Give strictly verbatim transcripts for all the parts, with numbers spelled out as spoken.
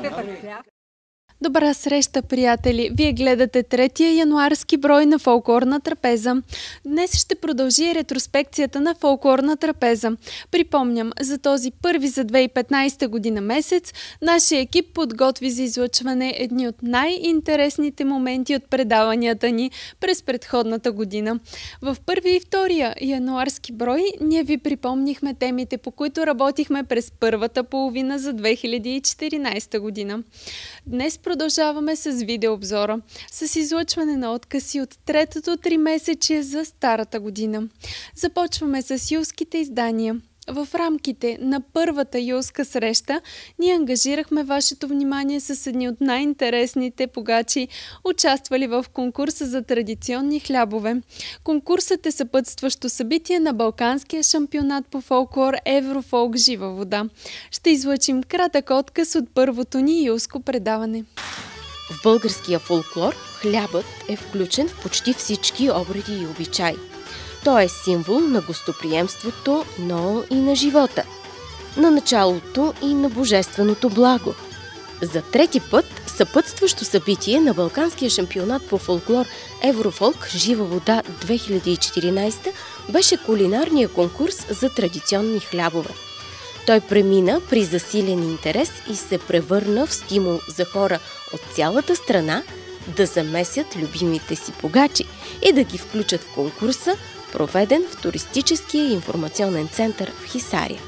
Добра среща, приятели! Вие гледате третия януарски брой на Фолклорна трапеза. Днес ще продължи ретроспекцията на Фолклорна трапеза. Припомням, за този първи за две хиляди и петнадесета година месец, нашия екип подготви за излъчване едни от най-интересните моменти от предаванията ни през предходната година. В първи и втория януарски брой ние ви припомнихме темите, по които работихме през първата половина за две хиляди и четиринадесета година. Днес продължаваме с видеообзора, с излъчване на откъси от третото тримесечие за старата година. Започваме с юлските издания. В рамките на първата юлска среща ние ангажирахме вашето внимание с едни от най-интересните погачи, участвали в конкурса за традиционни хлябове. Конкурсът е съпътстващо събитие на Балканския шампионат по фолклор Еврофолк Жива вода. Ще излъчим кратък откъс от първото ни юлско предаване. В българския фолклор хлябът е включен в почти всички обреди и обичаи. Той е символ на гостоприемството, но и на живота, на началото и на божественото благо. За трети път съпътстващо събитие на Балканския шампионат по фолклор Еврофолк Жива вода две хиляди и четиринадесета беше кулинарния конкурс за традиционни хлябове. Той премина при засилен интерес и се превърна в стимул за хора от цялата страна да замесят любимите си погачи и да ги включат в конкурса, проведен в туристическия информационен център в Хисаря.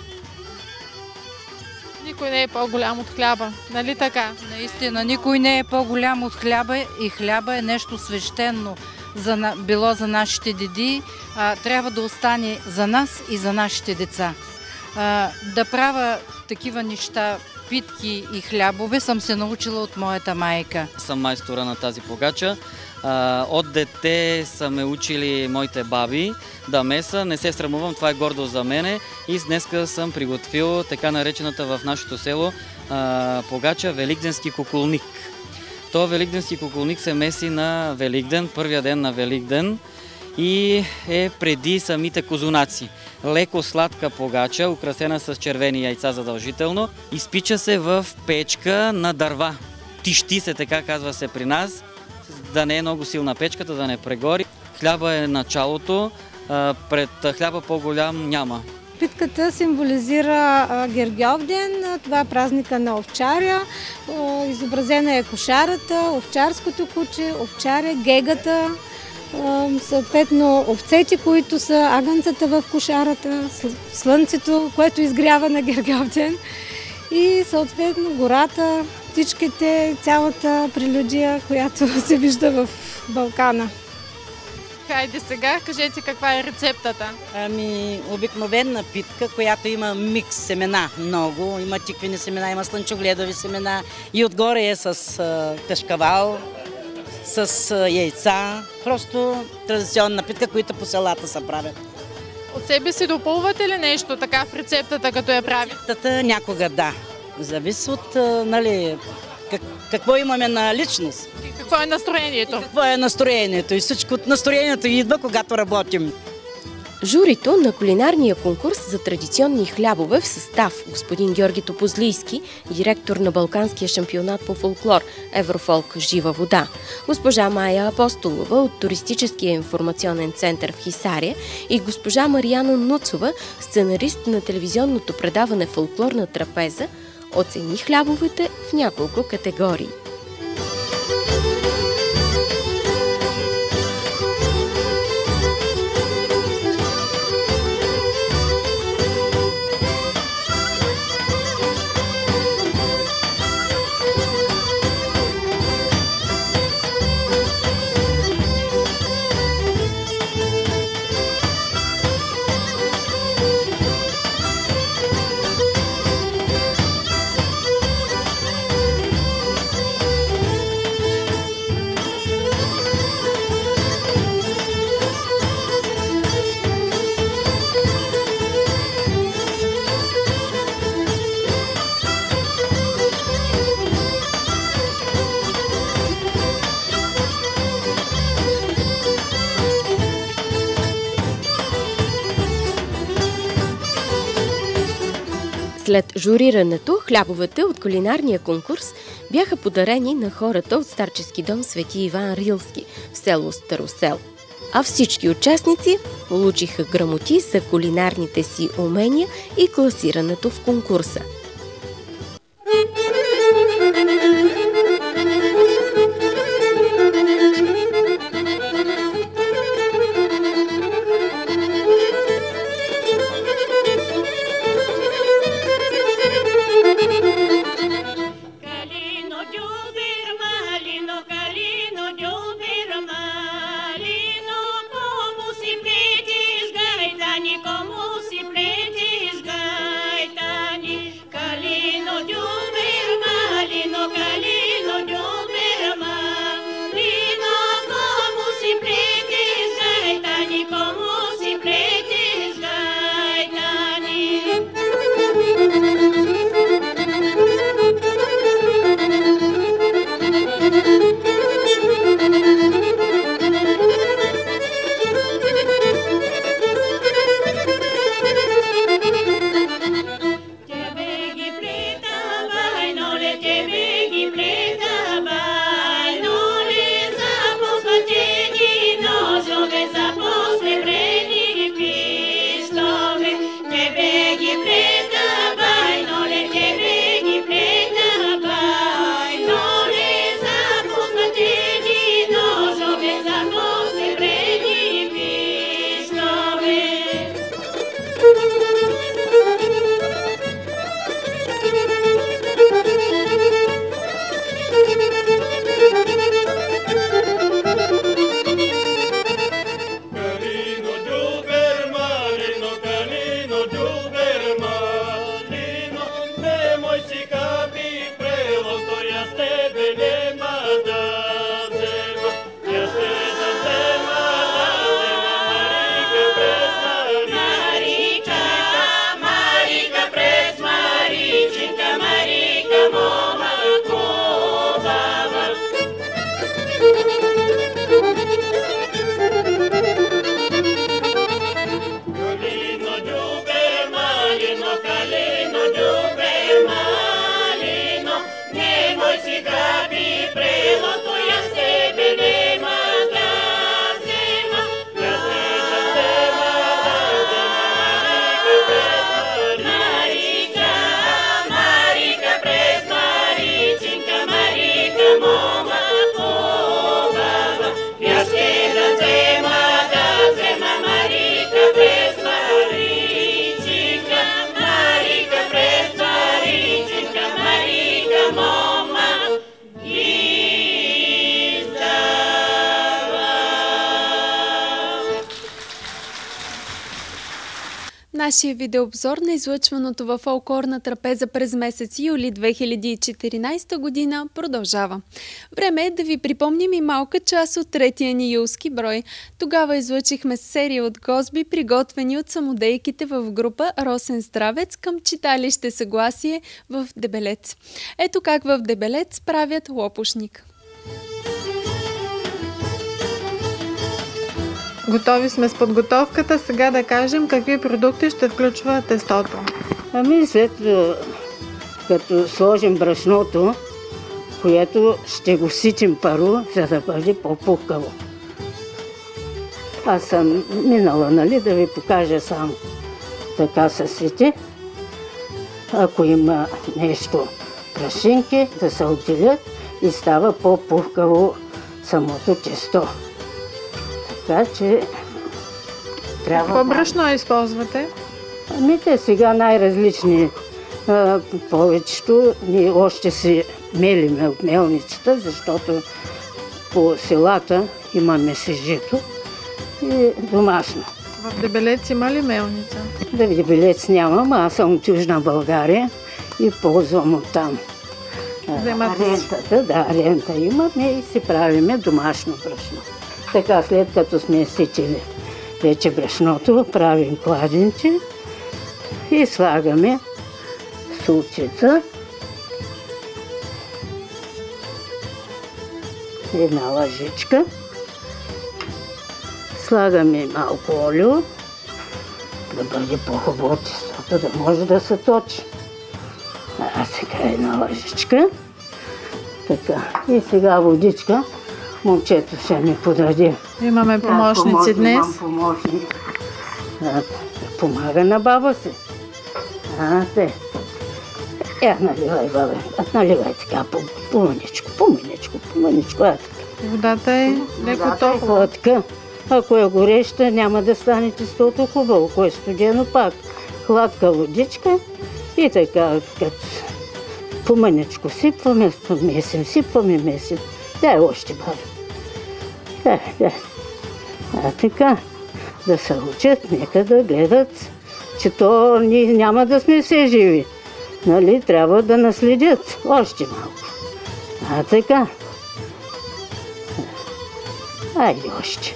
Никой не е по-голям от хляба, нали така? Наистина, никой не е по-голям от хляба и хляба е нещо свещено, за, било за нашите деди, а, трябва да остане за нас и за нашите деца. А, да правя такива неща, питки и хлябове съм се научила от моята майка. Съм майстора на тази погача. От дете са ме учили моите баби да меса. Не се срамувам, това е гордо за мене. И днеска съм приготвил така наречената в нашето село погача Великденски кукулник. То Великденски кукулник се меси на Великден, първия ден на Великден и е преди самите козунаци. Леко сладка погача, украсена с червени яйца задължително. Изпича се в печка на дърва. Тищи се, така казва се при нас. Да не е много силна печката, да не прегори. Хляба е началото, пред хляба по-голям няма. Питката символизира Гергьовден, това е празника на овчаря. Изобразена е кошарата, овчарското куче, овчаря, гегата, съответно овцете, които са агънцата в кошарата, слънцето, което изгрява на Гергьовден и съответно гората, птичките, цялата прелюдия, която се вижда в Балкана. Хайде сега, кажете каква е рецептата. Ами, обикновена питка, която има микс семена много. Има тиквени семена, има слънчогледови семена и отгоре е с а, кашкавал, с а, яйца. Просто традиционна питка, които по селата се правят. От себе си допълвате ли нещо така в рецептата, като я прави? Рецептата някога да. Зависи от, нали, как, какво имаме на личност. И какво е настроението? И какво е настроението. И всичко от настроението идва, когато работим. Журито на кулинарния конкурс за традиционни хлябове в състав господин Георги Топозлийски, директор на Балканския шампионат по фолклор Еврофолк Жива вода, госпожа Майя Апостолова от туристическия информационен център в Хисаря и госпожа Марияна Нуцова, сценарист на телевизионното предаване Фолклорна трапеза, оцени хлябовете в няколко категории. След журирането, хлябовете от кулинарния конкурс бяха подарени на хората от старчески дом Свети Иван Рилски в село Старосел. А всички участници получиха грамоти за кулинарните си умения и класирането в конкурса. Нашия видеообзор на излъчваното във фолклорна трапеза през месец юли две хиляди и четиринадесета година продължава. Време е да ви припомним и малка част от третия ни юлски брой. Тогава излъчихме серия от госби, приготвени от самодейките в група Росен Здравец към читалище Съгласие в Дебелец. Ето как в Дебелец правят лопушник. Готови сме с подготовката. Сега да кажем какви продукти ще включва тестото. Ами след като сложим брашното, което ще го сичим първо, за да бъде по-пухкаво. Аз съм минала, нали, да ви покажа само така се сити. Ако има нещо, прашинки, да се отделят и става по-пухкаво самото тесто. Така че трябва... Какво брашно използвате? Ами те сега най-различни. А, повечето ние още си мелиме от мелницата, защото по селата имаме си жито и домашно. В Дебелец има ли мелница? В Дебелец нямам, аз съм от Южна България и ползвам оттам. Рентата, да, рента имаме и си правиме домашно брашно. Така, след като сме сичили вече брашното, правим кладенци и слагаме сулчица, една лъжичка, слагаме малко олио, да бъде по-хубаво тестото, да може да се точи. Така една лъжичка. Така. И сега водичка. Момчето ще ми подаде. Имаме помощници днес. Имам помощник. Да, помага на баба си. А, те. Е, наливай, бабе. Наливай така, по-мъничко, по-мъничко, по-мъничко. Водата е леко топла. Така. Ако е гореща, няма да стане тестото хубаво. Ако е студено, пак хладка водичка и така, като по-мъничко сипваме, месим, сипваме, месим. Дай още, бабе. Да, да. А така, да се учат, нека да гледат, че то ние няма да сме все живи. Нали, трябва да наследят още малко. А така. Айде още.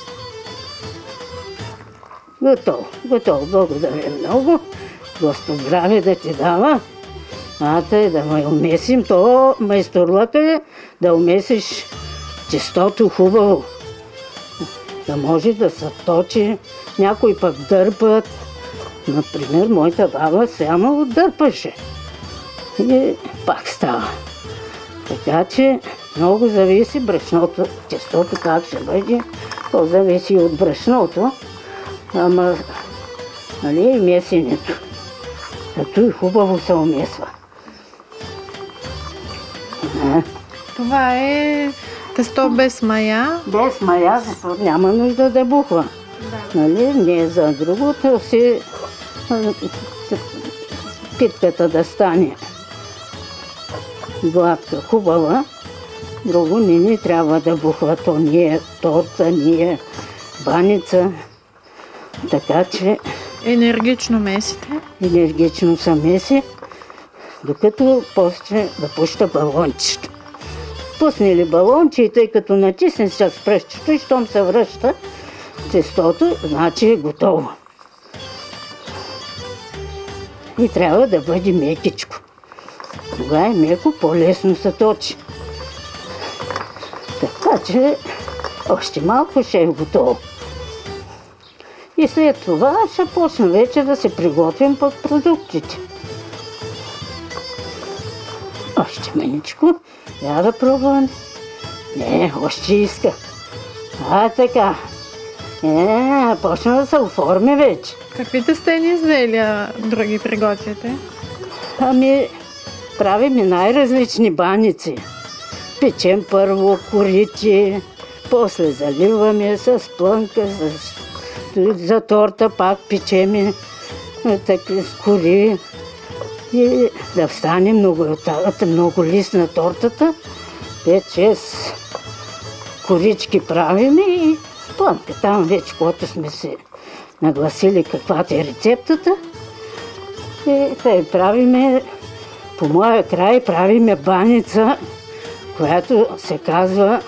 Готово, готово. Благодаря много. Господ здраве да ти дава. А тъй да ме умесим, то майсторлъка е да умесиш тестото хубаво. Да може да се точи, някой пък дърпат. Например, моята баба само дърпаше. И пак става. Така че много зависи брашното, тестото как ще бъде, то зависи от брашното, ама нали, и месенето. Като и хубаво се умесва. А. Това е тесто без мая. Без мая, защото няма нужда да бухва. Да. Нали, не е за другото си питката да стане гладка, хубава. Друго не ни трябва да бухва. То не е торта, не е баница. Така че енергично месите. Енергично се меси, докато после да пуща балончето. Пусне ли балонче и тъй като натисне с пръстчето и щом се връща тестото, значи е готово. И трябва да бъде мекичко. Кога е меко, по-лесно се точи. Така че още малко ще е готово. И след това ще почна вече да се приготвим пък продуктите. Още маничко. Я да пробвам. Не, още иска. А, така. Е, почна да се оформи вече. Какви тестени изделия други приготвяте? Ами, правим и най-различни баници. Печем първо корици, после заливаме с плънка, с... за торта пак печеме с кори. И да стане много, много лист на тортата. пет-шест корички правиме и плънка. Там вече, когато сме се нагласили каквато е рецептата. И тъй правиме, по моя край правиме баница, която се казва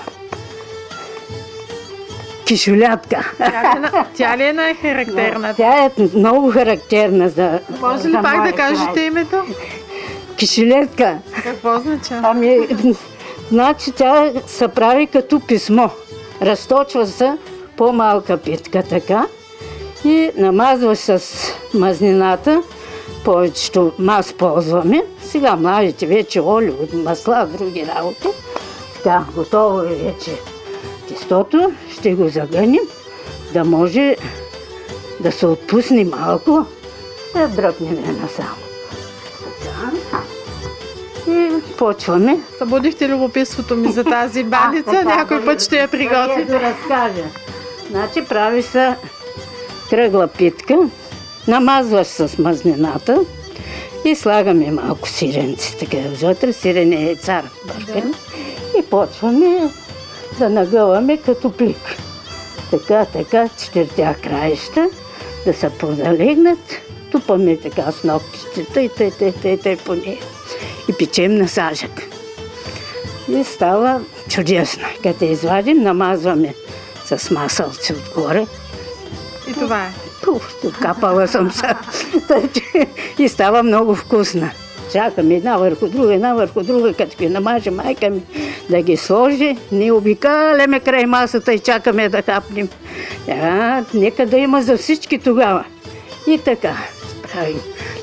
кишулятка. Тя, тя ли е най-характерна? Тя е много характерна за Може ли за пак да край. кажете името? Кишулетка. Какво означава? Ами, значи тя се прави като писмо. Разточва се по-малка питка така и намазваш с мазнината. Повечето мас ползваме. Сега младите вече олио, масла, други работи. Така, готово е вече тестото. Ще го загънем, да може да се отпусне малко. Да дръпнем насам. Така. И почваме. Събудихте любопитството ми за тази баница. Така, Някой път ще я приготвите. Да разкажа. Значи прави се кръгла питка, намазваш с мазнината и слагаме малко сиренци. Така вътре сирене е цар. Да. И почваме да нагъваме като плик. Така, така, четиртя краища да се продалегнат. Тупаме така с ногтиците и тъй, тъй, тъй, тъй по нея. И печем на сажък. И става чудесно. Като я извадим, намазваме с масълци отгоре. И това е. Пух, капала съм се. И става много вкусна. Чакаме една върху друга, една върху друга, като ги намаже майка ми да ги сложи. Ние обикаляме край масата и чакаме да хапнем. А, нека да има за всички тогава. И така, правим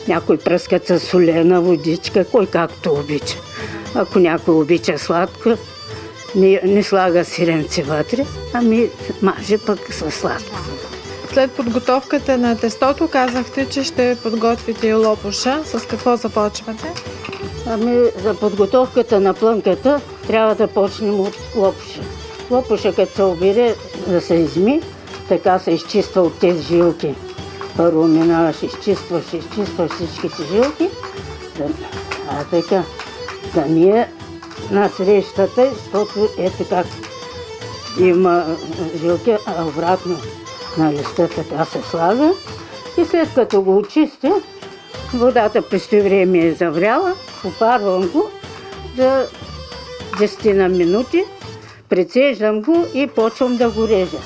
Някой пръскат с солена водичка, кой както обича. Ако някой обича сладко, не, не слага сиренци вътре, ами маже пък със сладко. След подготовката на тестото казахте, че ще подготвите и лопуша. С какво започвате? Ами за подготовката на плънката трябва да почнем от лопуша. Лопуша като се обире да се изми, така се изчиства от тези жилки. Първо минаваш, изчистваш, изчистваш всичките жилки, да, а така, да ние на срещата, защото ето как има жилки, а обратно на листа така се слага. И след като го очистя, водата през това време е завряла, попарвам го за десет на минути, прецеждам го и почвам да го режа.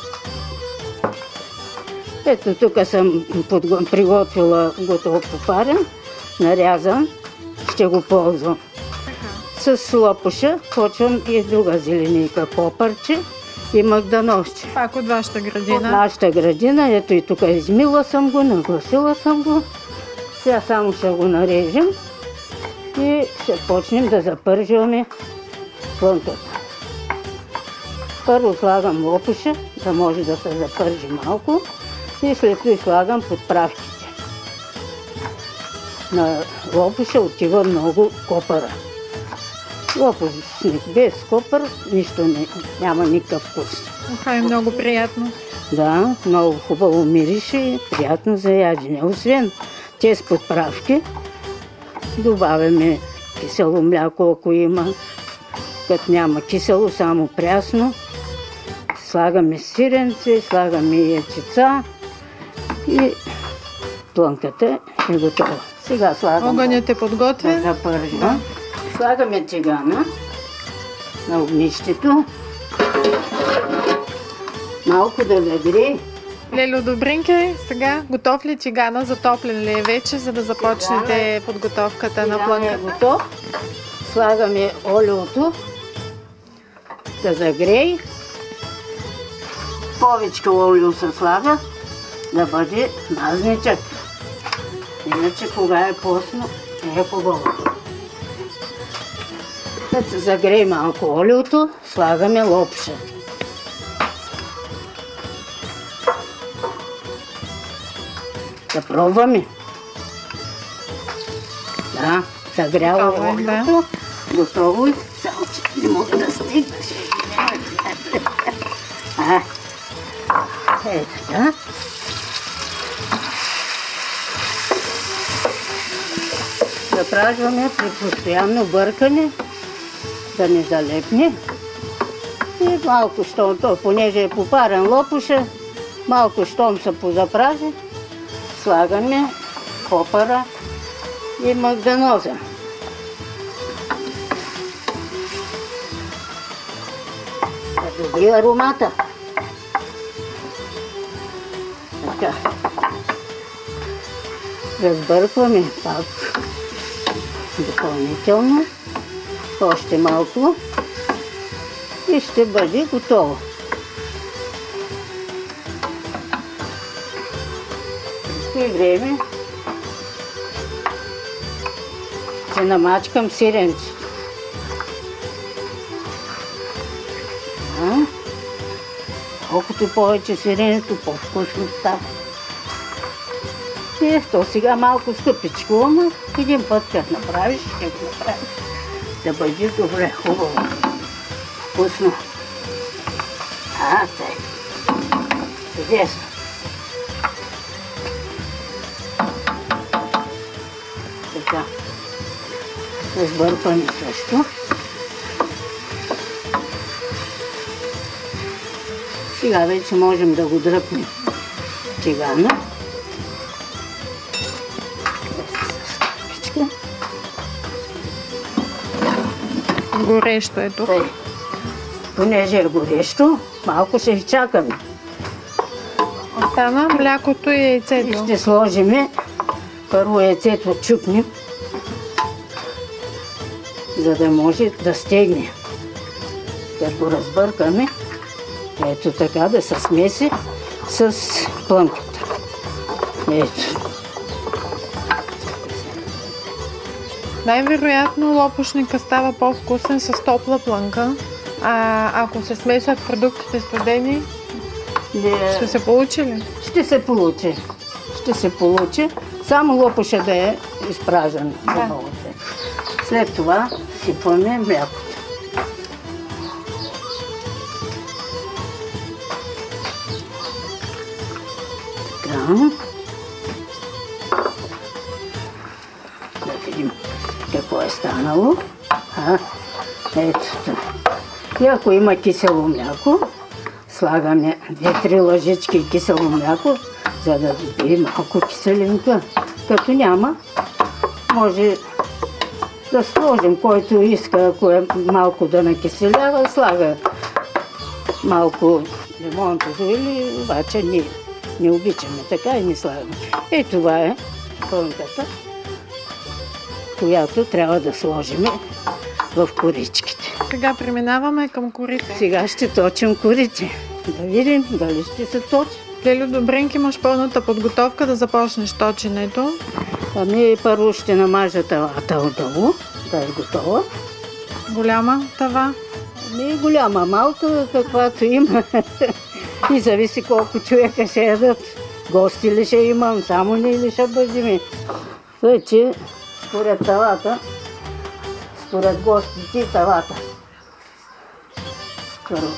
Ето тук съм приготвила готов попарен, нарязан, ще го ползвам. С лопуша почвам и друга зеленика, попърче и магдановче. Пак от вашата градина? От нашата градина, ето и тук измила съм го, нагласила съм го. Сега само ще го нарежем и ще почнем да запържваме плънката. Първо слагам лопуша, да може да се запържи малко и след това слагам подправките. На лопуша отива много копъра. Лопушник без копър нищо не, няма никакъв вкус. Уха, е много приятно. Да, много хубаво мирише и приятно за ядене. Освен тези подправки, добавяме кисело мляко, ако има. Като няма кисело, само прясно. Слагаме сиренци, слагаме яйчица и плънката е готова. Сега слагаме... Огънят е подготвен. Да запържа. Слагаме тигана на огнището. Малко да нагрее. Лело Добринке, сега готов ли тигана? Затоплен ли е вече, за да започнете подготовката на плънката? Тигана е готов. Слагаме олиото да загрее. Повече олио се слага, да бъде мазничък. Иначе кога е постно, не е хубаво. Като се загрее малко олиото, слагаме лопуша. Да пробваме. Да, загрява олиото. Готово е. Само че не мога да стигна. А, ето така. Запражваме при постоянно бъркане, да не залепне. И малко щом, то, понеже е попарен лопуша, малко щом се позапрази, слагаме копъра и магданоза. Да добри аромата. Така. Разбъркваме пак допълнително. Още малко. И ще бъде готово. В това време ще намачкам сиренци. Колкото повече сиренето, по-вкусно става. И то сега малко скъпичко, ама един път като направиш, ще го направиш. Да бъде добре, хубаво, вкусно. А, тъй. Чудесно. Така. Разбъркваме също. Сега вече можем да го дръпнем тигана. Горещо е тук. Понеже е горещо, малко ще изчакаме. Остана млякото и яйцето. И ще сложим първо яйцето чукнем, за да може да стегне. Като разбъркаме, ето така да се смеси с плънката. Ето. Най-вероятно лопушника става по-вкусен с топла плънка, а ако се смесват продуктите студени, Не, ще се получи ли? ще се получи. Ще се получи. Само лопуша да е изпражен. Да. След това сипваме млякото. Така. Да видим какво е станало. А, ето. И ако има кисело мляко, слагаме две-три лъжички кисело мляко, за да добие малко киселинка. Като няма, може да сложим, който иска, ако е малко да накиселява, слага малко лимончето или обаче ние не обичаме така и не слагаме. И това е пънката, която трябва да сложим в коричките. Сега преминаваме към корите. Сега ще точим корите. Да видим дали ще се точи. Лелю Добринки, имаш пълната подготовка да започнеш точенето. Ами първо ще намажа тавата отдолу, да е готова. Голяма тава. Не е голяма, малка, каквато има. И зависи колко човека ще ядат. Гости ли ще имам, само ние ли ще бъдем. Тъй, че според тавата, според гостите тавата. Първо.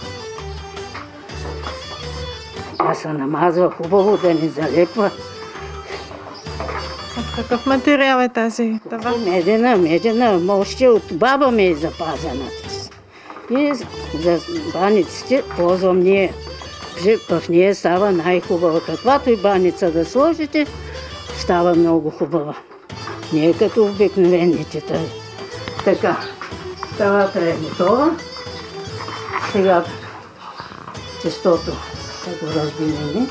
Тя се намазва хубаво да не залепва. От какъв материал е тази тава? Медена, медена, още от баба ми е запазена. И за баниците ползвам ние. В нея става най-хубава. Каквато и баница да сложите, става много хубава. Не е като обикновените тави. Така, тавата е готова. Сега тестото да го разделим.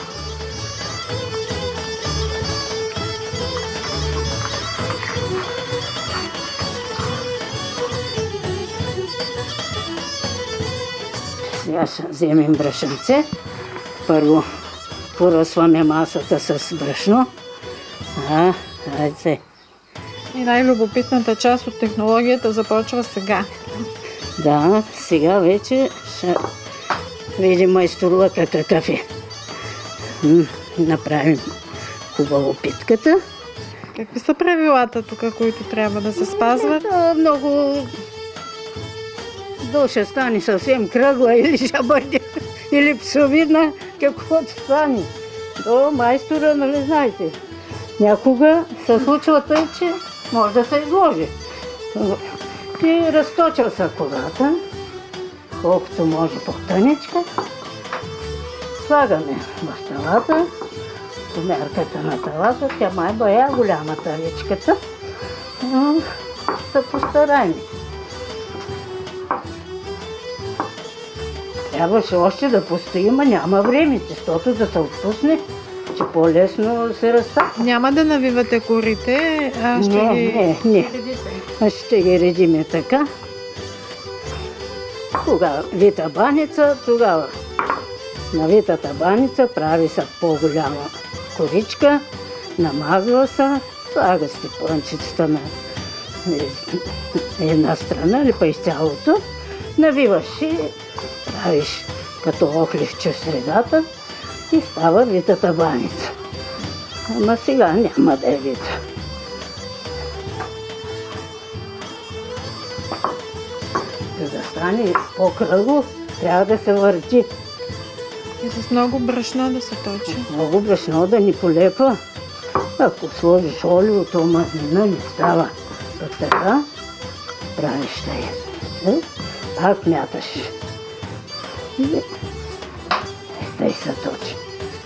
Сега ще вземем брашенце. Първо поръсваме масата с брашно. А, айде. И най-любопитната част от технологията започва сега. Да, сега вече ще видим майсторлъка какъв е. М, направим хубаво питката. Какви са правилата тук, които трябва да се спазват? Да, много... До ще стане съвсем кръгла или ще бъде, или псовидна, каквото стане. До майстора, нали знаете. Някога се случва тъй, че може да се изложи. И разточил се кората, колкото може по-тъничка. Слагаме в тавата, померката на тавата, тя май бая голяма тавичката. Но се постарайме. Трябваше още да постоим, а няма време, защото да се отпусне, че по-лесно се разтапва. Няма да навивате корите, а ще не, ги не, не. редите. Ще ги редиме така. Кога вита баница, тогава на витата баница прави се по-голяма коричка, намазва се, слага си пънчицата на една страна или па из цялото, навиваш и правиш като охливче в средата и става витата баница. Ама сега няма да е вита. За да стане по-кръгло, трябва да се върти. И с много брашно да се точи. Много брашно да ни полепа. Ако сложиш олиото, мазнина не става. Пък така правиш тъй. Пак мяташ. И тъй се точи.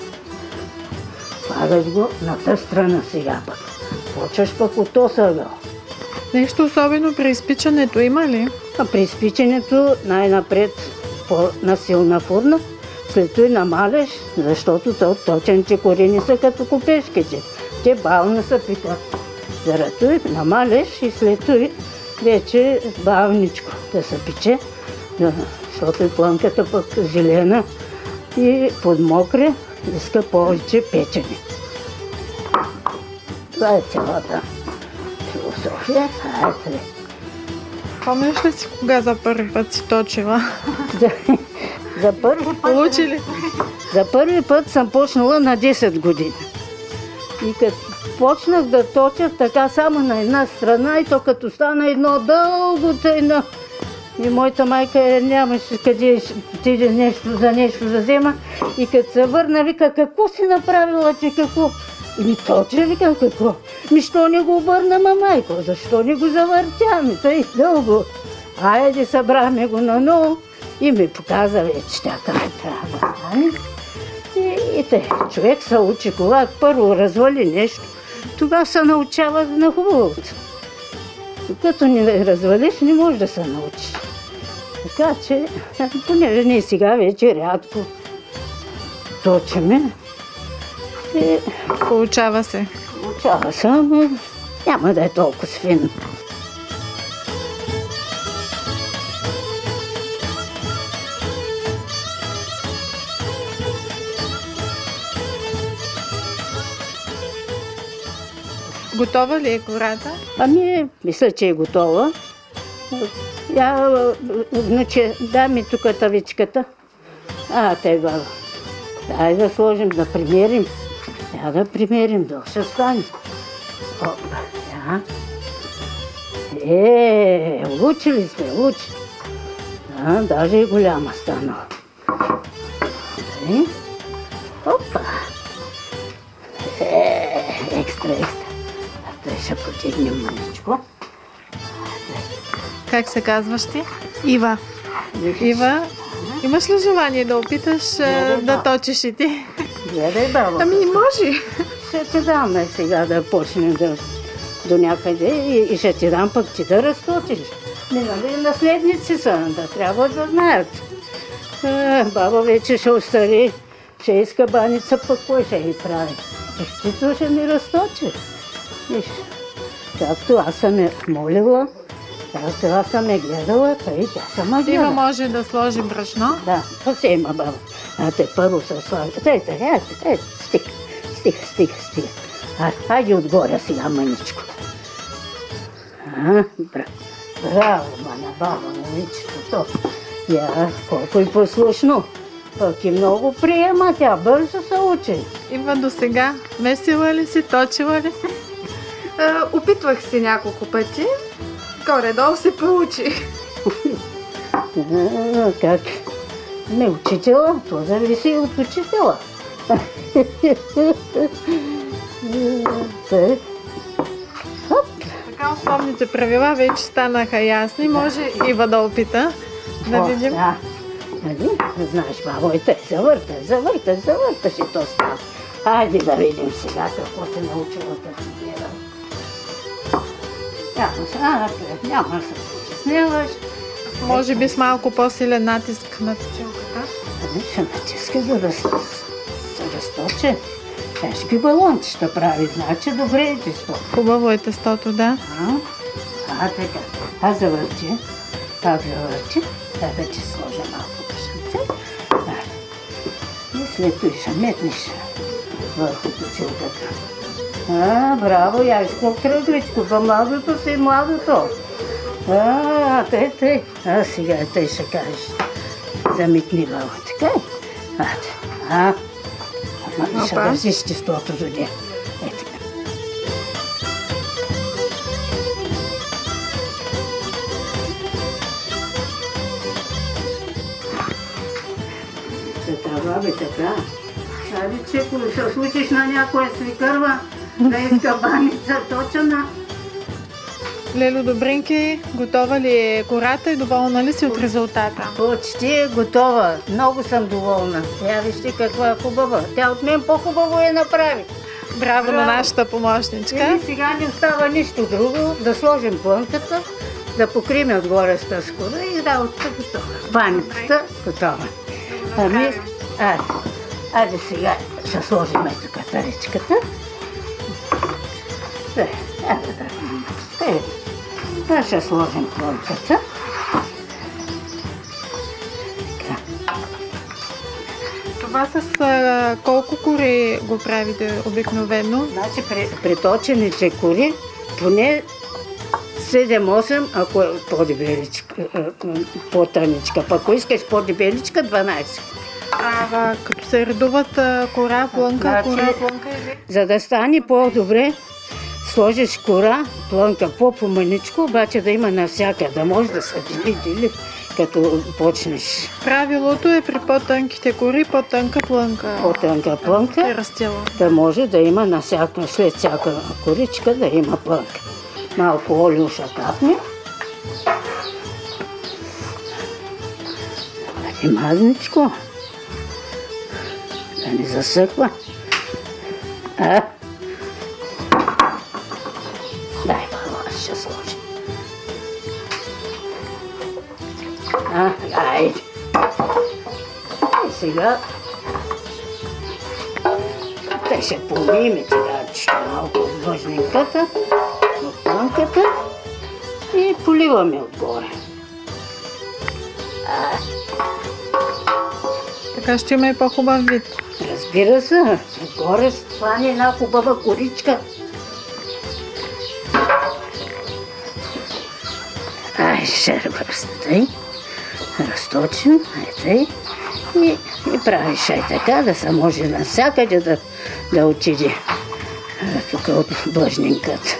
Слагаш го на тази страна сега пък. Почваш пък от този ъгъл. Нещо особено при изпичането има ли? А при изпичането най-напред на силна фурна, след това намаляш, защото то, точените корени са като купешките. Те бавно се пикат. Заради това намаляш и след това вече бавничко да се пече, защото и плънката пък зелена и подмокре, иска повече печене. Това е цялата София, хайде. Помниш ли си кога за първи път си точила? За, за първи път... Получи ли? За първи път съм почнала на десет години. И като почнах да точа така само на една страна, и то като стана едно дълго тъйно. И моята майка нямаше къде отиде нещо за нещо да взема. И като се върна, вика, какво си направила, че какво? И ми точа, вика, какво? Ми, що не го обърна, ма майко? Защо не го завъртя? Ми, тъй дълго. Айде, събрахме го на ново и ми показа вече така трябва да стане. И, и те, човек се учи, когато първо развали нещо, тогава се научава на хубавото. Като не развалиш, не можеш да се научиш. Така че, понеже ние сега вече рядко точиме, и Получава се. получава се, но няма да е толкова финно. Готова ли е кората? Ами, мисля, че е готова. Я, внуче, дай ми тук тавичката. А, те баба. Дай да сложим, да примерим. Я да примерим, да ще стане. Опа, я. Е, учили сме, учили. А, даже и голяма станала. Е, опа. Е, екстра, екстра. Той ще потигнем маничко. Как се казваш ти? Ива. Ива, имаш ли желание да опиташ а, да точиш и ти? Гледай, баба. Ами може. Ще ти дам сега да почнем да, до някъде и, и ще ти дам пък ти да разточиш. Не, нали, наследници са, да трябва да знаят. А, баба вече ще остари, ще иска баница, пък кой ще ги прави? Честито ще ми разточи. Виж, както аз съм е молила, както аз съм е гледала, тъй тя съм е гледала. Ива може да сложи брашно. Да, то се има, баба. А те първо се слага. Ей, ей, ей, стига, стига, стига, стига. А, хайде отгоре сега, маничко. А, бра, браво, мана, баба, момичето. Я, колко и послушно. Пък и много приема, тя бързо се учи. Ива, до сега месила ли си, точила ли си? А, опитвах се няколко пъти. Горе-долу се получи. А, как? Не учителя, то зависи от учителя. Тъй. Хоп. Така основните правила вече станаха ясни. Може Ива да опита. Да О, видим. Да. Нали? Знаеш, бабо, и тъй, завъртай, завъртай, завърташ и то става. Хайде да видим сега какво се научила да си гледам. Няма се, а, няма се притесняваш. Може би с малко по-силен натиск на точилката. Ами ще натиска, за да се, се разточи. Тежки балончета прави, значи добре е тесто. Хубаво е тестото, да. А, а така. Аз завърти, пак завърти. Да, да ти сложа малко пашанце. И след това ще метнеш върху точилката. А, браво, я искам кръгличко, за младото си младото. А, тъй, тъй. А, сега тъй ще кажеш. Замитни баба, така е? А, а, ама ще държиш тестото до ден. Ето. Така, баби, така. Хайде, че ако се случиш на някоя свикърва, да иска баница точена. Лело Добринки, готова ли е кората и доволна ли си от резултата? Почти е готова. Много съм доволна. Я вижте каква е хубава. Тя от мен по-хубаво я направи. Браво, Браво на нашата помощничка. И сега не остава нищо друго. Да сложим плънката, да покрием отгоре с тази скора и работата готова. Баницата готова. Ами, айде, айде сега ще сложим ето катаричката. Айде, айде, айде. Да ще сложим плънката. Това с а, колко кори го правите обикновено? Значи при, приточените кори поне седем-осем, ако е по-дебеличка, по-тъничка. Пък ако искаш по-дебеличка, дванайсет. А, като се редуват а, кора, плънка, значи, кора, плънка или... За да стане по-добре, сложиш кора, плънка по-поманичко, обаче да има навсякъде, да може да се дели, като почнеш. Правилото е при по-тънките кори, по-тънка плънка. По-тънка плънка, да може да има навсяка, след всяка коричка да има плънка. Малко олио ще капне. И мазничко. Да не засъхва. А? Дай, мало, аз ще сложа. А, айде. И сега те ще помиме сега малко от бъжненката, от плънката и поливаме отгоре. А. Така ще има и по-хубав вид. Разбира се, отгоре стане една хубава коричка. Ай, ще разтъй, разточим, ай тъй и, и правиш ай така, да се може навсякъде да, да отиде тук от бъжненката.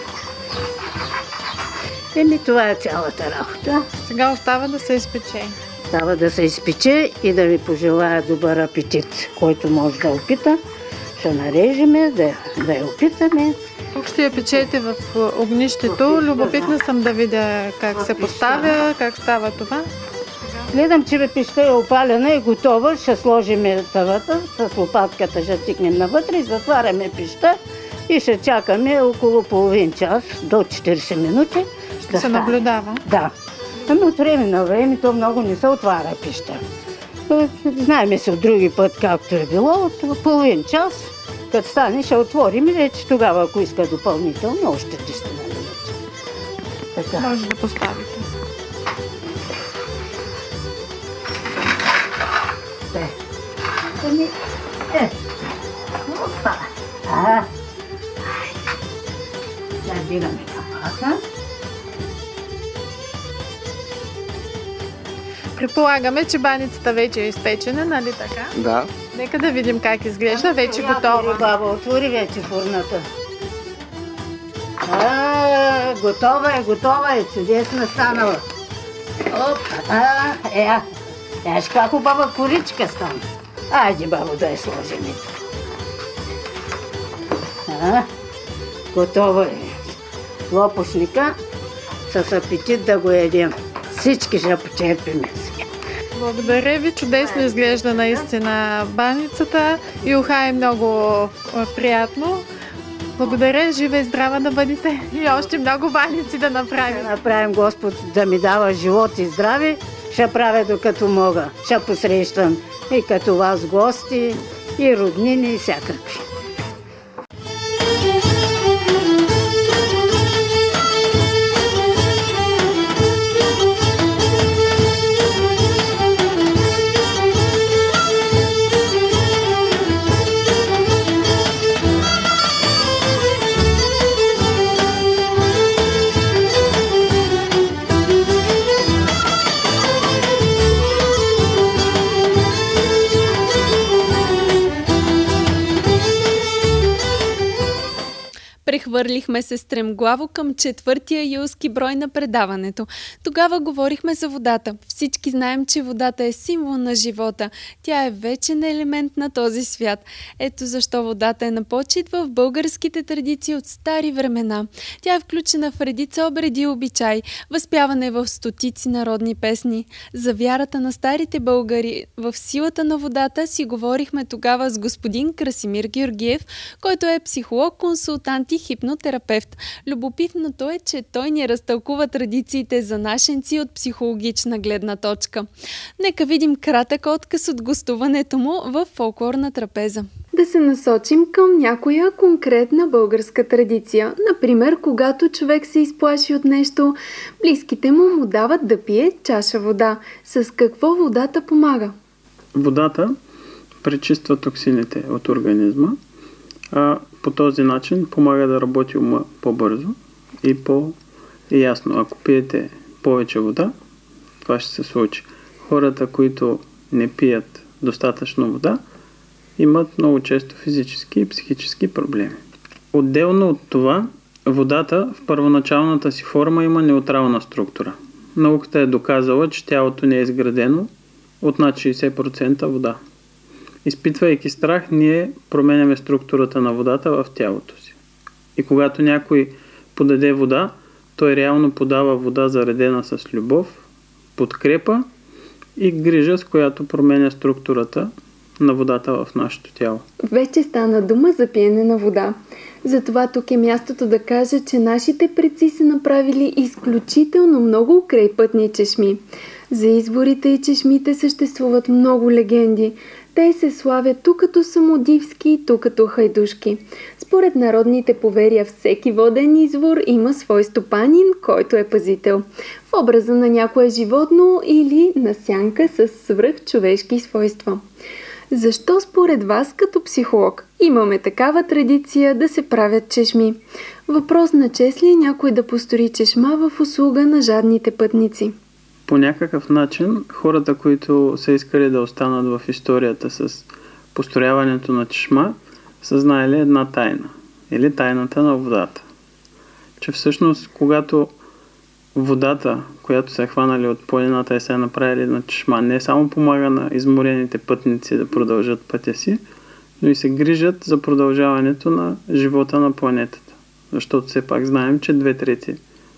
Еми, това е цялата работа. Сега остава да се изпече. Остава да се изпече и да ви пожелая добър апетит, който може да опита. Ще нарежеме, да, да я опитаме. Тук ще я печете в огнището. Любопитна съм да видя как се поставя, как става това. Гледам, че пещта е опалена и готова. Ще сложим тавата, с лопатката ще тикнем навътре и затваряме пещта и ще чакаме около половин час до четирийсет минути. Ще се наблюдава? Да. Ами от време на време то много не се отваря пеща. Знаеме се от други път както е било, от половин час, като стане ще отворим и вече тогава, ако иска допълнително, още десет минути. Така. Може да поставите. Е, ами, е, опа, а, сега дигаме капака. Предполагаме, че баницата вече е изпечена, нали така? Да. Нека да видим как изглежда, вече готова. Баба, отвори вече фурната. А, готова е, готова е, чудесно станала. Оп, а, е, еш как хубава коричка стана. Айде, бабо, да я сложим и тук. А, готова е. Лопушника с апетит да го едем. Всички ще почерпим. Благодаря ви, чудесно изглежда наистина баницата и уха е много приятно. Благодаря, жива и здрава да бъдете и още много баници да направим. Да направим, Господ да ми дава живот и здраве, ще правя докато мога. Ще посрещам и като вас гости, и роднини, и всякакви. Прехвърлихме се стремглаво към четвъртия юлски брой на предаването. Тогава говорихме за водата. Всички знаем, че водата е символ на живота. Тя е вечен елемент на този свят. Ето защо водата е на почит в българските традиции от стари времена. Тя е включена в редица обреди и обичаи, възпяване в стотици народни песни. За вярата на старите българи в силата на водата си говорихме тогава с господин Красимир Георгиев, който е психолог, консултант и хипнотерапевт. Любопитното е, че той ни разтълкува традициите за нашенци от психологична гледна точка. Нека видим кратък отказ от гостуването му в фолклорна трапеза. Да се насочим към някоя конкретна българска традиция. Например, когато човек се изплаши от нещо, близките му му дават да пие чаша вода. С какво водата помага? Водата пречиства токсините от организма, а по този начин помага да работи ума по-бързо и е ясно, ако пиете повече вода, това ще се случи. Хората, които не пият достатъчно вода, имат много често физически и психически проблеми. Отделно от това, водата в първоначалната си форма има неутрална структура. Науката е доказала, че тялото не е изградено от над шейсет процента вода. Изпитвайки страх, ние променяме структурата на водата в тялото си. И когато някой подаде вода, той реално подава вода заредена с любов, подкрепа и грижа, с която променя структурата на водата в нашето тяло. Вече стана дума за пиене на вода. Затова тук е мястото да кажа, че нашите предци са направили изключително много крайпътни чешми. За изворите и чешмите съществуват много легенди. Те се славят ту като самодивски, ту като хайдушки. Според народните поверия, всеки воден извор има свой стопанин, който е пазител. В образа на някое животно или на сянка с свръхчовешки свойства. Защо според вас, като психолог, имаме такава традиция да се правят чешми? Въпрос на чест ли е някой да построи чешма в услуга на жадните пътници? По някакъв начин хората, които са искали да останат в историята с построяването на чешма, са знаели една тайна, или тайната на водата. Че всъщност, когато водата, която са е хванали от планината и са е направили на чешма, не само помага на изморените пътници да продължат пътя си, но и се грижат за продължаването на живота на планетата. Защото все пак знаем, че две трети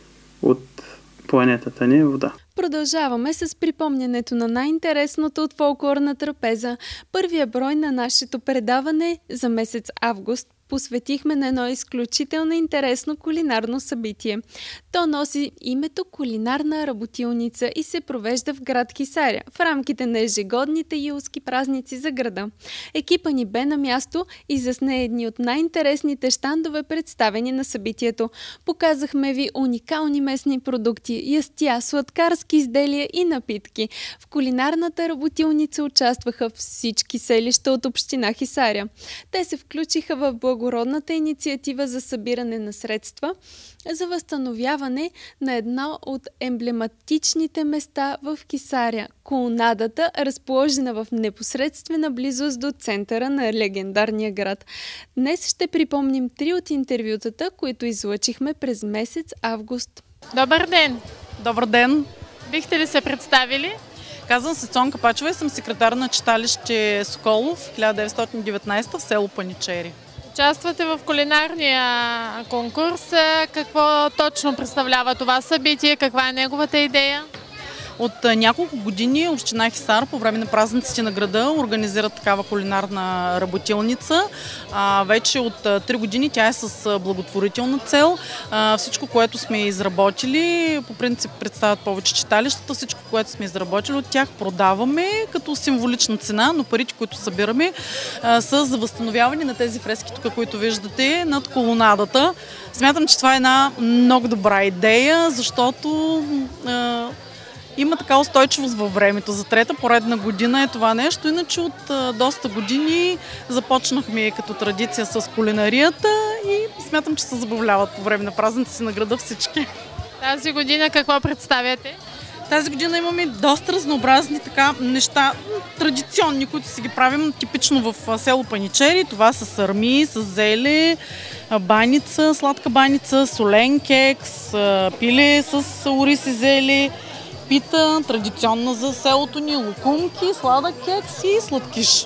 от планетата ни е вода. Продължаваме с припомнянето на най-интересното от фолклорна трапеза. Първия брой на нашето предаване за месец август посветихме на едно изключително интересно кулинарно събитие. То носи името Кулинарна работилница и се провежда в град Хисаря в рамките на ежегодните юлски празници за града. Екипа ни бе на място и засне едни от най-интересните щандове, представени на събитието. Показахме ви уникални местни продукти, ястия, сладкарски изделия и напитки. В Кулинарната работилница участваха всички селища от община Хисаря. Те се включиха в благородната инициатива за събиране на средства за възстановяване на едно от емблематичните места в Хисаря – колонадата, разположена в непосредствена близост до центъра на легендарния град. Днес ще припомним три от интервютата, които излъчихме през месец август. Добър ден! Добър ден! Бихте ли се представили? Казвам се Цонка Пачева и съм секретар на читалище Соколов хиляда деветстотин и деветнадесета в село Паничери. Участвате в кулинарния конкурс. Какво точно представлява това събитие? Каква е неговата идея? От няколко години община Хисар по време на празниците на града организира такава кулинарна работилница. А, вече от три години тя е с благотворителна цел. А, всичко, което сме изработили, по принцип представят повече читалищата, всичко, което сме изработили от тях продаваме като символична цена, но парите, които събираме, а, са за възстановяване на тези фрески, тук, които виждате над колонадата. Смятам, че това е една много добра идея, защото а, има така устойчивост във времето. За трета поредна година е това нещо. Иначе от а, доста години започнахме като традиция с кулинарията и смятам, че се забавляват по време на празници на града всички. Тази година какво представяте? Тази година имаме доста разнообразни така неща, традиционни, които си ги правим типично в село Паничери. Това са сърми, с зеле, баница, сладка баница, солен кекс, пиле с ориз и зеле, пита, традиционна за селото ни, лукумки, сладък кекс и сладкиш.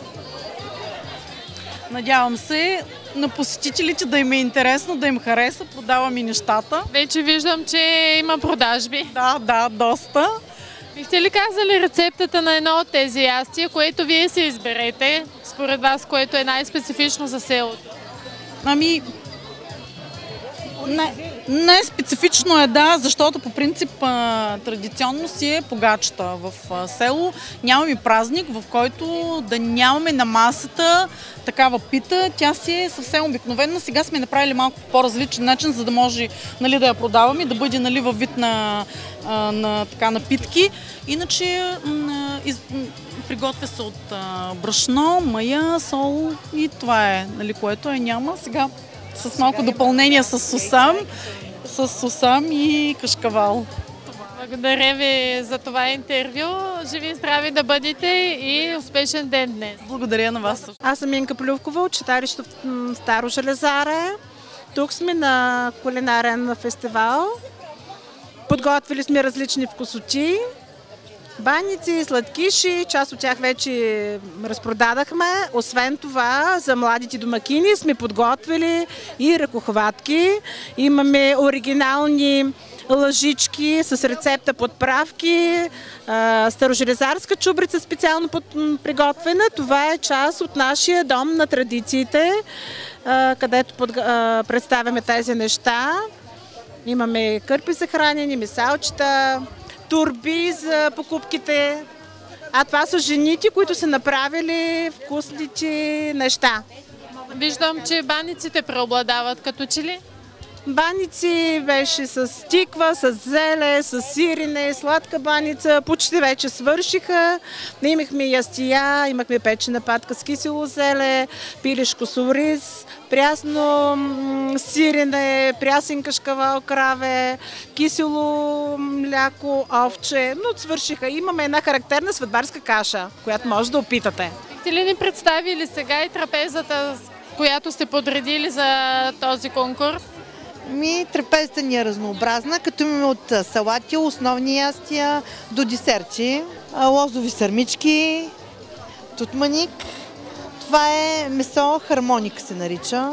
Надявам се на посетителите да им е интересно, да им хареса, продаваме нещата. Вече виждам, че има продажби. Да, да, доста. Бихте ли казали рецептата на едно от тези ястия, което вие си изберете, според вас, което е най-специфично за селото? Ами, не, не специфично е, да, защото по принцип а, традиционно си е погачата в а, село. Нямаме празник, в който да нямаме на масата такава пита. Тя си е съвсем обикновена. Сега сме направили малко по-различен начин, за да може, нали, да я продаваме, да бъде, нали, във вид на, а, на така напитки. Иначе м- из, м- приготвя се от а, брашно, мая, сол и това е, нали, което е няма. Сега с малко допълнение с сусам. с сусам и кашкавал. Благодаря ви за това интервю. Живи и здрави да бъдете и успешен ден днес. Благодаря на вас. Аз съм Инка Плювкова от читалището в Старо Железаре. Тук сме на кулинарен фестивал. Подготвили сме различни вкусоти. Баници, сладкиши, част от тях вече разпродадахме. Освен това, за младите домакини сме подготвили и ръкохватки. Имаме оригинални лъжички с рецепта подправки, старожелезарска чубрица специално приготвена. Това е част от нашия дом на традициите, където представяме тези неща. Имаме кърпи за хранене, мисалчета, турби за покупките. А това са жените, които са направили вкусните неща. Виждам, че баниците преобладават като че ли? Баници беше с тиква, с зеле, с сирене, сладка баница. Почти вече свършиха. Имахме ястия, имахме печена патка с кисело зеле, пилешко с ориз, прясно сирене, прясен кашкавал краве, кисело мляко, овче. Но свършиха. Имаме една характерна сватбарска каша, която може да опитате. Бихте ли ни представили сега и трапезата, която сте подредили за този конкурс? Ми, трапезата ни е разнообразна, като имаме от салати, основни ястия до десерти, лозови сърмички, тутманик. Това е месо хармоник се нарича.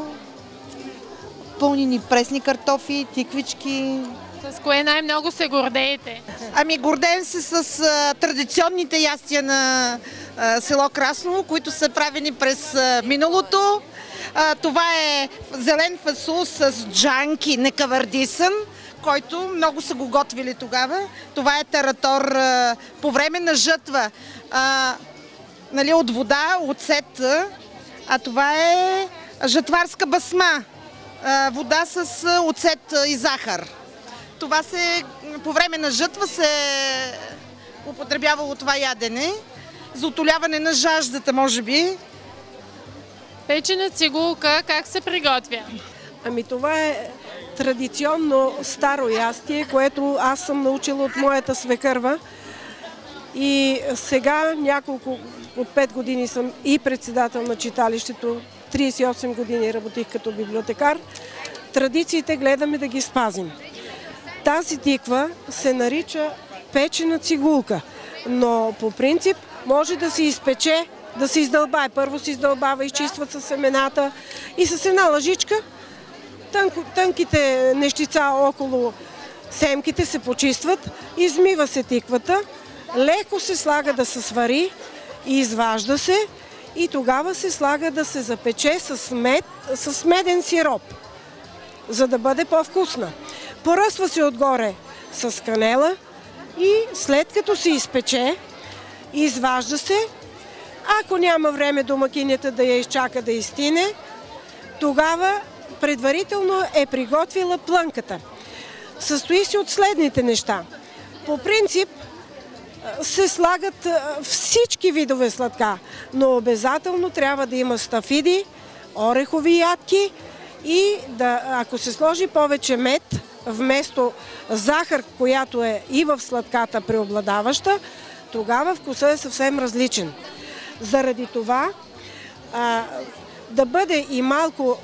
Пълнени пресни картофи, тиквички. С кое най-много се гордеете? Ами гордеем се с а, традиционните ястия на а, село Красново, които са правени през а, миналото. А, това е зелен фасул с джанки, некавардисан, който много са го готвили тогава. Това е таратор а, по време на жътва, а, нали, от вода, оцет, а това е жатварска басма, а, вода с оцет и захар. Това се, по време на жътва се употребявало това ядене, за утоляване на жаждата, може би. Печена цигулка как се приготвя? Ами това е традиционно старо ястие, което аз съм научила от моята свекърва. И сега няколко, от пет години съм и председател на читалището, тридесет и осем години работих като библиотекар. Традициите гледаме да ги спазим. Тази тиква се нарича печена цигулка, но по принцип може да се изпече, да се издълбае. Първо се издълбава, изчистват със семената и с една лъжичка тънко, тънките нещица около семките се почистват, измива се тиквата, леко се слага да се свари, изважда се и тогава се слага да се запече с мед, с меден сироп, за да бъде по-вкусна. Поръсва се отгоре с канела и след като се изпече, изважда се. Ако няма време домакинята да я изчака да изстине, тогава предварително е приготвила плънката. Състои се от следните неща. По принцип се слагат всички видове сладка, но обязателно трябва да има стафиди, орехови ядки и да, ако се сложи повече мед, вместо захар, която е и в сладката преобладаваща, тогава вкусът е съвсем различен. Заради това а, да бъде и малко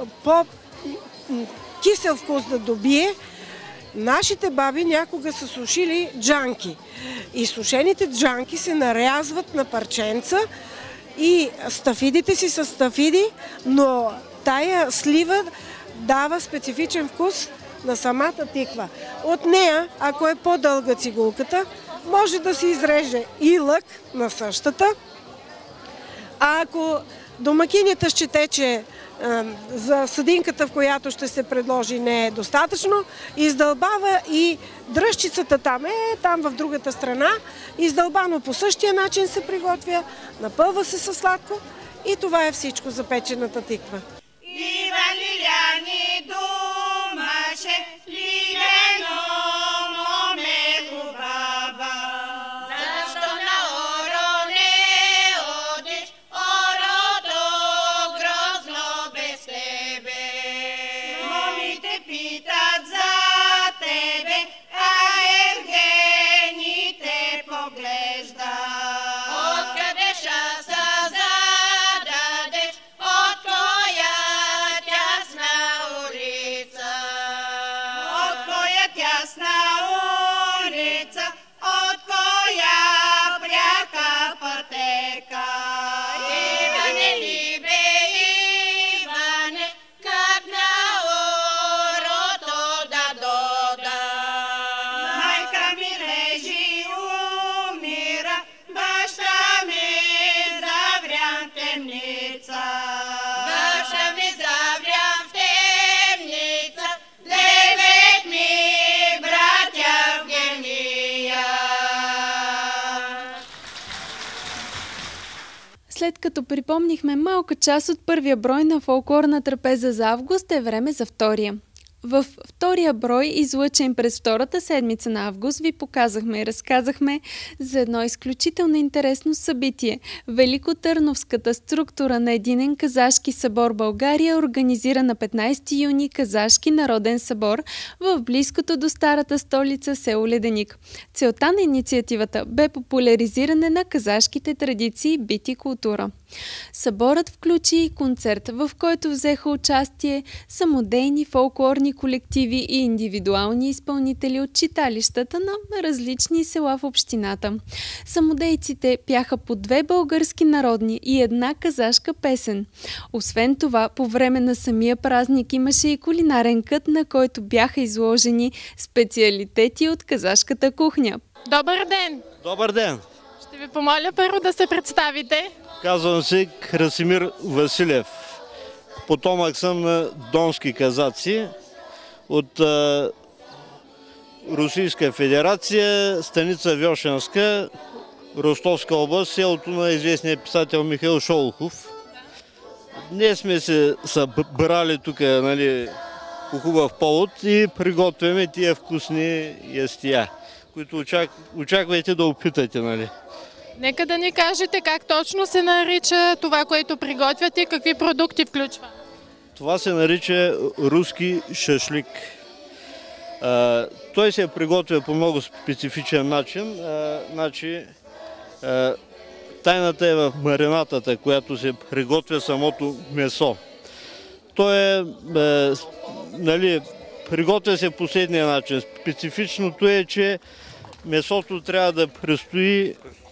по-кисел вкус да добие, нашите баби някога са сушили джанки. И сушените джанки се нарязват на парченца и стафидите си са стафиди, но тая слива дава специфичен вкус на самата тиква. От нея, ако е по-дълга цигулката, може да се изреже и лък на същата. А ако домакинята счете, че а, за съдинката, в която ще се предложи, не е достатъчно, издълбава и дръжчицата там е, там в другата страна, издълбано по същия начин се приготвя, напълва се със сладко и това е всичко за печената тиква. Ива Лиляни думаше, Лилено моме хубава. Защо на Оро не одиш, Орото грозно без тебе? Момите питат за оглежда. Откъде ще се зададеш, от коя тясна улица? От коя тясна улица, от коя пряка пътека? Иване ли бе, Иване, как на урото да дода? Майка ми лежи, умира, баща ми заврян в темница. Баща ми заврян в темница, девет ми братя в гения. След като припомнихме малка част от първия брой на фолклорна трапеза за август, е време за втория. В втория брой, излъчен през втората седмица на август, ви показахме и разказахме за едно изключително интересно събитие. Великотърновската структура на Единен казашки събор България организира на петнайсети юни Казашки народен събор в близкото до старата столица село Леденик. Целта на инициативата бе популяризиране на казашките традиции, бит и култура. Съборът включи и концерт, в който взеха участие самодейни фолклорни колективи и индивидуални изпълнители от читалищата на различни села в общината. Самодейците пяха по две български народни и една казашка песен. Освен това, по време на самия празник имаше и кулинарен кът, на който бяха изложени специалитети от казашката кухня. Добър ден! Добър ден! Ще ви помоля първо да се представите. Казвам се Красимир Василев. Потомък съм на донски казаци от а, Русийска федерация, станица Вьошенска, Ростовска област, селото на известния писател Михаил Шолохов. Ние сме се събрали тук, нали, по хубав повод и приготвяме тия вкусни ястия, които очак... очаквайте да опитате, нали. Нека да ни кажете как точно се нарича това, което приготвяте и какви продукти включва. Това се нарича руски шашлик. А, той се приготвя по много специфичен начин. А, значи, а, тайната е в маринатата, която се приготвя самото месо. То е, а, нали, приготвя се последния начин. Специфичното е, че месото трябва да престои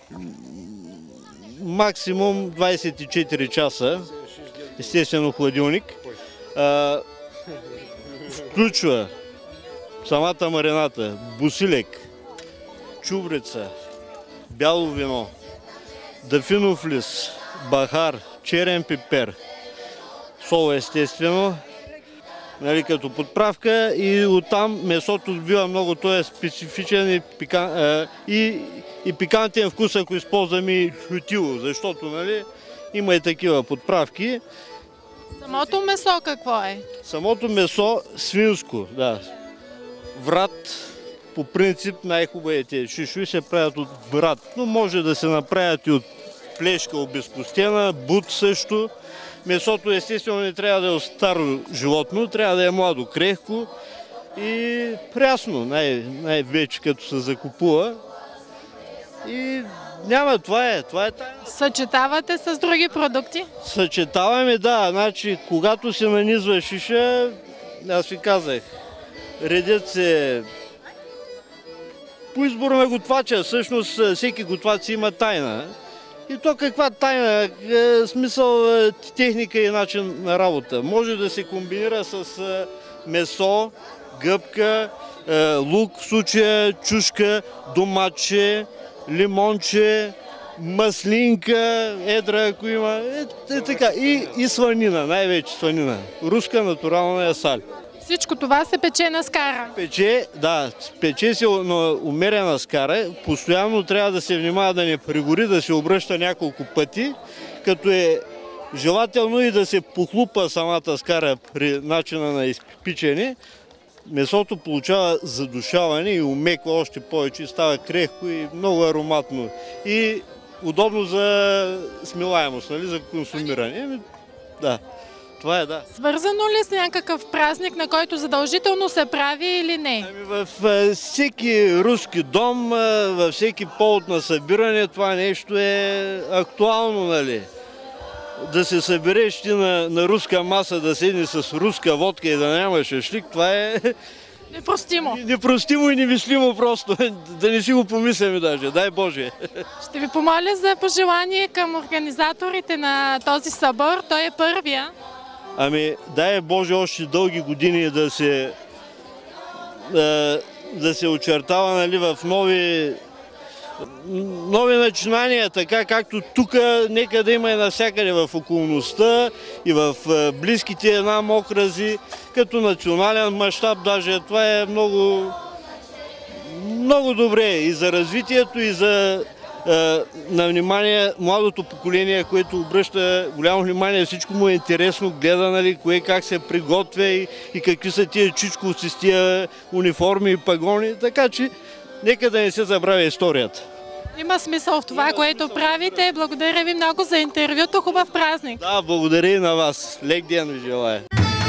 максимум двайсет и четири часа, естествено хладилник. А, включва самата марината, бусилек, чубрица, бяло вино, дафинов лист, бахар, черен пипер, сол естествено, нали, като подправка, и оттам месото сбива много, той е специфичен и, пика, а, и, и пикантен вкус, ако използваме и лютило, защото, нали, има и такива подправки. Самото месо какво е? Самото месо свинско, да. Врат, по принцип най-хубавите шишуи се правят от врат, но може да се направят и от плешка обезкостена, бут също. Месото естествено не трябва да е от старо животно, трябва да е младо, крехко и прясно, най- най-вече като се закупува. И няма, това е, това е тайна. Съчетавате с други продукти? Съчетаваме, да, значи когато се нанизва шиша, аз ви казах, редят се по избор на готвача, всъщност всеки готвач има тайна. И то каква тайна, е, смисъл, е, техника и начин на работа. Може да се комбинира с е, месо, гъбка, е, лук, в случая чушка, доматче, лимонче, маслинка, едра, ако има, е, е така. И, и сланина, най-вече сланина. Руска натурална ясаль. Всичко това се пече на скара? Пече, да, пече се на умерена скара. Постоянно трябва да се внимава да не пригори, да се обръща няколко пъти, като е желателно и да се похлупа самата скара при начина на изпичане. Месото получава задушаване и умеква още повече, става крехко и много ароматно. И удобно за смилаемост, нали, за консумиране. Да. Това е, да. Свързано ли с някакъв празник, на който задължително се прави или не? Ами в всеки руски дом, във всеки повод на събиране, това нещо е актуално, нали? Да се събереш ти на, на руска маса, да седни с руска водка и да нямаш шашлик, това е... Непростимо. Непростимо и немислимо просто. Да не си го помисляме даже, дай Боже. Ще ви помоля за пожелание към организаторите на този събор. Той е първия. Ами, дай Боже още дълги години да се, да се очертава, нали, в нови, нови начинания, така както тук, нека да има и навсякъде в околността и в близките една окръзи, като национален мащаб даже. Това е много, много добре и за развитието, и за на внимание младото поколение, което обръща голямо внимание, всичко му е интересно, гледа, нали, кое как се приготвя и, и какви са тия чичковци с тия униформи и пагони, така че нека да не се забравя историята. Има смисъл в това, което правите. Благодаря ви много за интервюто. Хубав празник! Да, благодаря и на вас. Лек ден ви желая!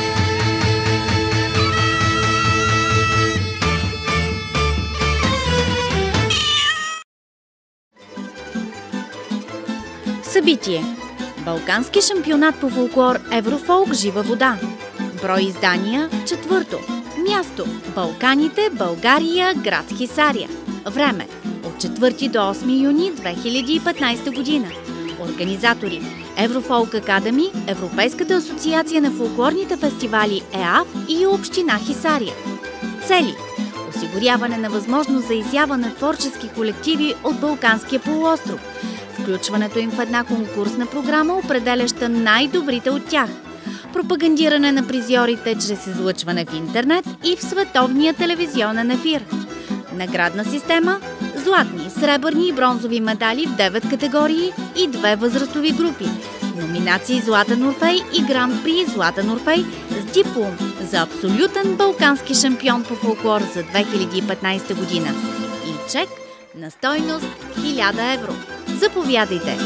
Събитие. Балкански шампионат по фолклор Еврофолк Жива вода. Брой издания – четвърто. Място – Балканите, България, град Хисаря. Време – от четвърти до осми юни две хиляди и петнадесета година. Организатори – Еврофолк Академи, Европейската асоциация на фолклорните фестивали ЕАФ и Община Хисаря. Цели – осигуряване на възможност за изява на творчески колективи от Балканския полуостров, включването им в една конкурсна програма, определяща най-добрите от тях, пропагандиране на призьорите чрез излъчване в интернет и в световния телевизионен ефир. Наградна система – златни, сребърни и бронзови медали в девет категории и две възрастови групи. Номинации Златен Орфей и Гран-при Златен Орфей с диплом за абсолютен балкански шампион по фолклор за две хиляди и петнадесета година. И чек на стойност хиляда евро. Заповядайте!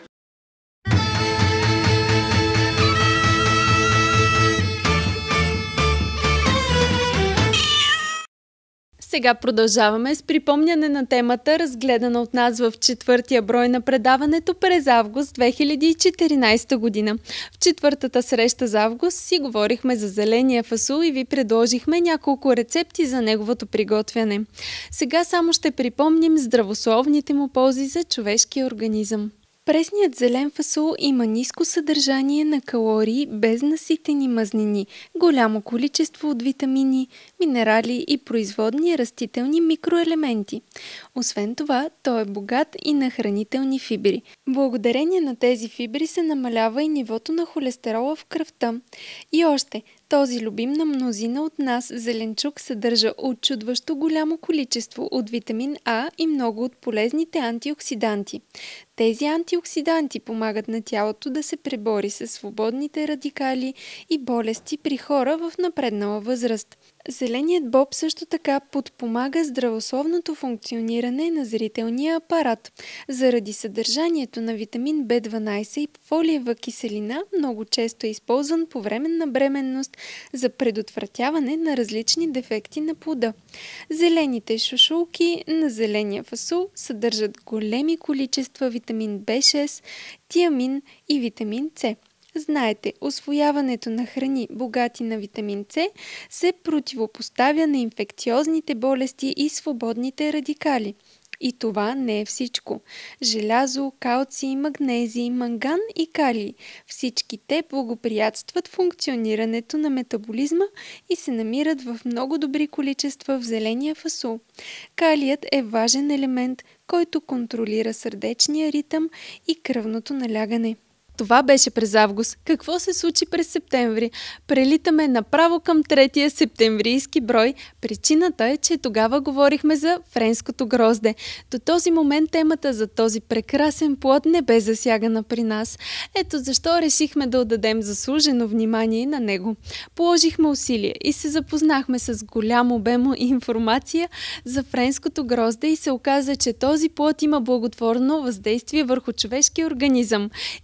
Сега продължаваме с припомняне на темата, разгледана от нас в четвъртия брой на предаването през август две хиляди и четиринадесета година. В четвъртата среща за август си говорихме за зеления фасул и ви предложихме няколко рецепти за неговото приготвяне. Сега само ще припомним здравословните му ползи за човешкия организъм. Пресният зелен фасул има ниско съдържание на калории без наситени мазнини, голямо количество от витамини, минерали и производни растителни микроелементи. Освен това, той е богат и на хранителни фибри. Благодарение на тези фибри се намалява и нивото на холестерола в кръвта. И още, този любим на мнозина от нас зеленчук съдържа учудващо голямо количество от витамин А и много от полезните антиоксиданти. Тези антиоксиданти помагат на тялото да се пребори с свободните радикали и болести при хора в напреднала възраст. Зеленият боб също така подпомага здравословното функциониране на зрителния апарат. Заради съдържанието на витамин Б дванадесет и фолиева киселина много често е използван по време на бременност за предотвратяване на различни дефекти на плода. Зелените шушулки на зеления фасул съдържат големи количества витамин Б шест, тиамин и витамин С. Знаете, усвояването на храни, богати на витамин С, се противопоставя на инфекциозните болести и свободните радикали. И това не е всичко. Желязо, калций, магнезий, манган и калий. Всички те благоприятстват функционирането на метаболизма и се намират в много добри количества в зеления фасул. Калият е важен елемент, който контролира сърдечния ритъм и кръвното налягане. Това беше през август. Какво се случи през септември? Прелитаме направо към третия септемврийски брой. Причината е, че тогава говорихме за френското грозде. До този момент темата за този прекрасен плод не бе засягана при нас. Ето защо решихме да отдадем заслужено внимание на него. Положихме усилие и се запознахме с голям обем информация за френското грозде и се оказа, че този плод има благотворно въздействие върху човешкия организъм и никъде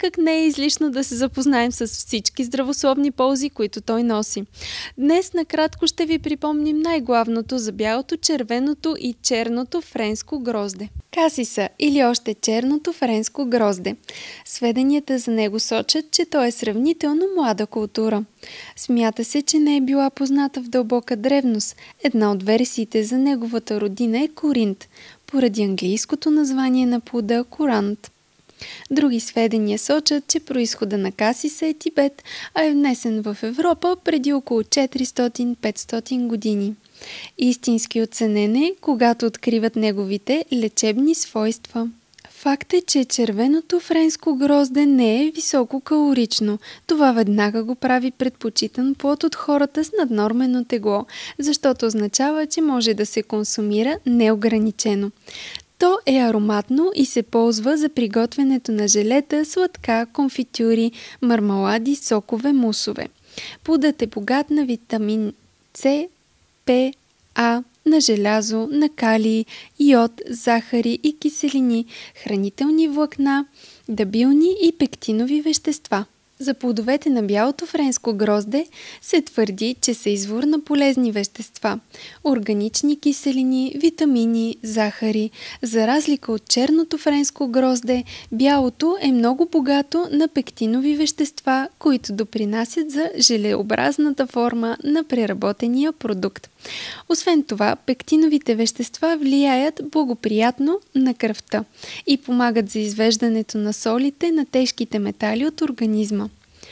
никак не е излишно да се запознаем с всички здравословни ползи, които той носи. Днес накратко ще ви припомним най-главното за бялото, червеното и черното френско грозде. Касиса или още черното френско грозде. Сведенията за него сочат, че той е сравнително млада култура. Смята се, че не е била позната в дълбока древност. Една от версиите за неговата родина е Коринт, поради английското название на плода корант. Други сведения сочат, че произхода на касиса е Тибет, а е внесен в Европа преди около четиристотин до петстотин години. Истински оценен е, когато откриват неговите лечебни свойства. Факт е, че червеното френско грозде не е високо калорично. Това веднага го прави предпочитан плод от хората с наднормено тегло, защото означава, че може да се консумира неограничено. То е ароматно и се ползва за приготвянето на желета, сладка, конфитюри, мармалади, сокове, мусове. Плодът е богат на витамин С, П, А, на желязо, на калий, йод, захари и киселини, хранителни влакна, дабилни и пектинови вещества. За плодовете на бялото френско грозде се твърди, че са извор на полезни вещества, органични киселини, витамини, захари. За разлика от черното френско грозде, бялото е много богато на пектинови вещества, които допринасят за желеобразната форма на преработения продукт. Освен това, пектиновите вещества влияят благоприятно на кръвта и помагат за извеждането на солите на тежките метали от организма.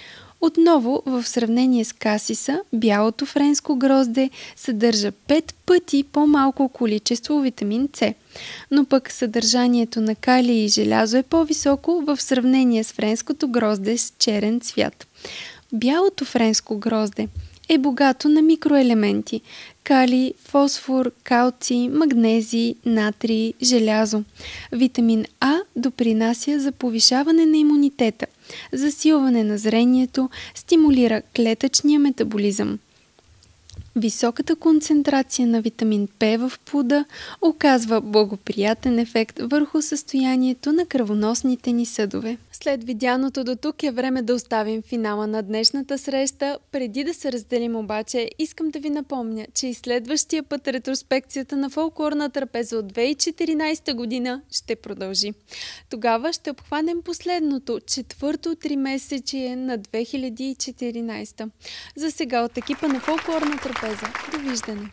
Отново, в сравнение с касиса, бялото френско грозде съдържа пет пъти по-малко количество витамин С, но пък съдържанието на калий и желязо е по-високо в сравнение с френското грозде с черен цвят. Бялото френско грозде е богато на микроелементи – калий, фосфор, калций, магнезий, натрий, желязо. Витамин А допринася за повишаване на имунитета, засилване на зрението, стимулира клетъчния метаболизъм. Високата концентрация на витамин П в плода оказва благоприятен ефект върху състоянието на кръвоносните ни съдове. След видяното до тук е време да оставим финала на днешната среща. Преди да се разделим обаче, искам да ви напомня, че и следващия път ретроспекцията на фолклорна трапеза от две хиляди и четиринадесета година ще продължи. Тогава ще обхванем последното, четвърто тримесечие на две хиляди и четиринадесета. За сега от екипа на фолклорна трапеза. Довиждане!